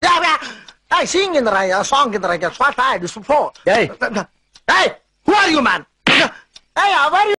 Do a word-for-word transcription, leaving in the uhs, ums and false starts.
Yeah, yeah. Hey, sing in the right, uh, song in the right, what I do support. Hey. Hey, who are you, man? Hey, how are you?